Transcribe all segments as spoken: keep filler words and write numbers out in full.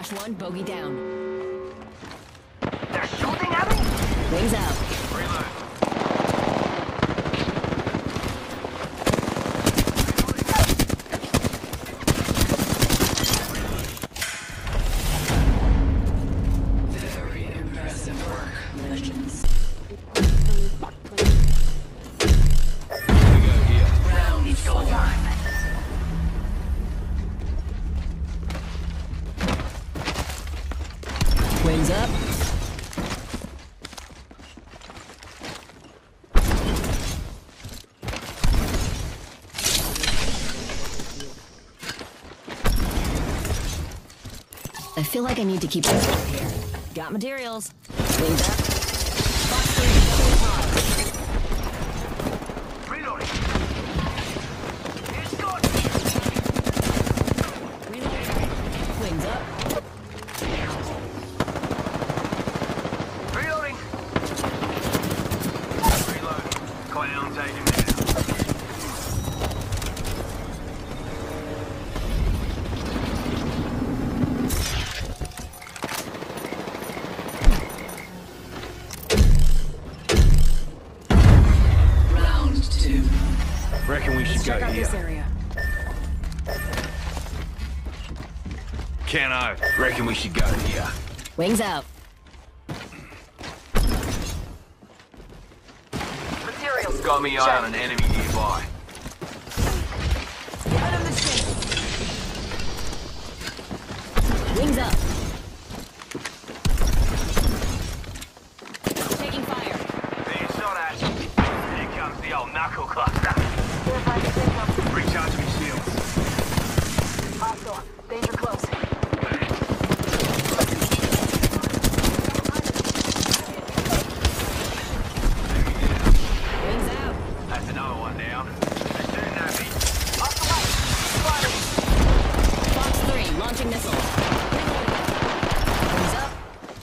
Flash one, bogey down. They're shooting at me? Wings out. Reload. Very impressive work, legends. Round four. Wings up. I feel like I need to keep this up here. Got materials. Wings up. Box three, double pod. Reloading. Here's good. Reloading. Wings up. Reloading. Reload. Clown taking me out. Reckon we should Let's go check out here. this area. Cano, reckon we should go here. Wings out. Materials. Got me eye on an enemy nearby. Out of the ship. Wings up. Taking fire. Being shot at. Here comes the old knuckle cluster. Recharge me shields. Hostile. Danger close. Wings out. That's another one down. They're shooting at me. Off the light. Spotted. Box three, launching missile. Wings up.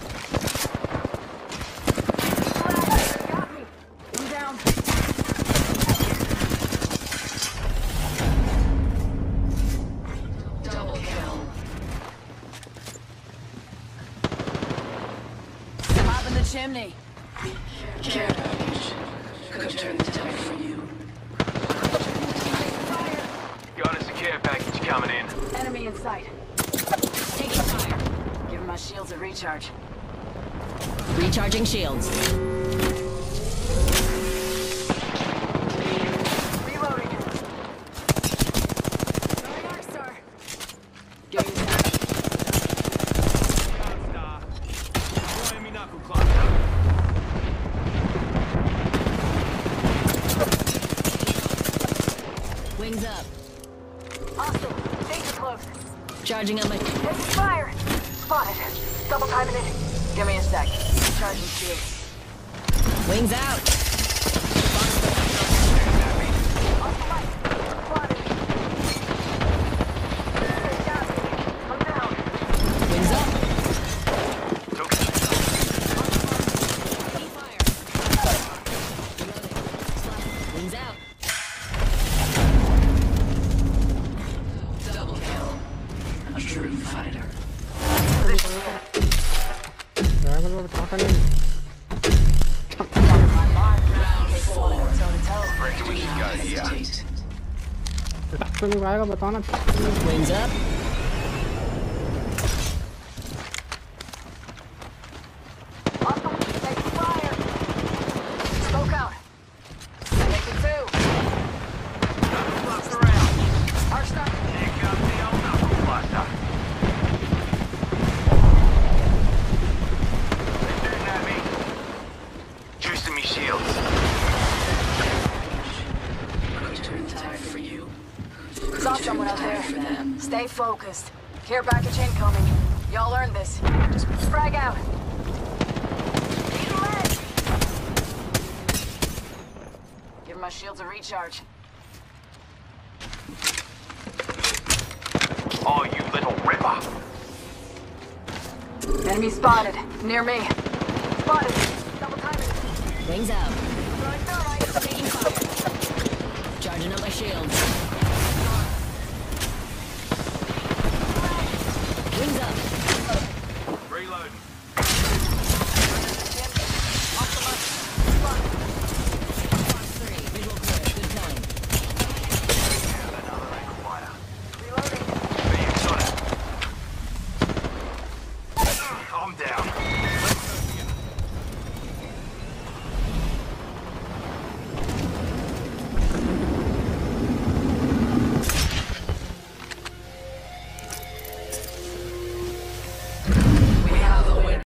Got me. I'm down. Double kill. Hop in the chimney. Care package. Could turn the tide for you. Got a secure package coming in. Enemy in sight. Taking fire. Giving my shields a recharge. Recharging shields. Reloading. Throwing arc star. Giving back. Star. Destroying me knuckle cluster. Wings up. Hostile. Danger close. Charging on my... Taking fire. Spotted. Double timing it. Give me a sec. Recharging shields. Wings out. Off the light. Spotted. Got me. I'm down. Wings up. Took it. Taking fire. Reloading. Wings out. Double kill. A true fighter. Round four. Toe to toe. Reckon we should go here. तो नहीं आएगा बताना Wings up. Hostile. Taking fire. Smoke out. Taking two. Knuckle cluster around. Arc star. Here comes the old knuckle cluster. They're shooting at me. Juicing me shields. Could turn the tide for you. Saw someone out there. Stay focused. Care package incoming. Y'all earned this. Just frag out. Need a leg. Give my shields a recharge. Oh, you little ripper. Enemy spotted. Near me. Spotted. Double timing. Wings out. Throwing thermite. Taking fire. Charging up my shields.